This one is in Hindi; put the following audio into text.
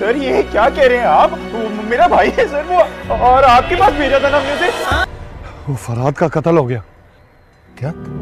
सर ये क्या कह रहे हैं आप? मेरा भाई है सर वो, और आपके पास भेजा था ना हमने उसे। वो फरहाद का कत्ल हो गया क्या?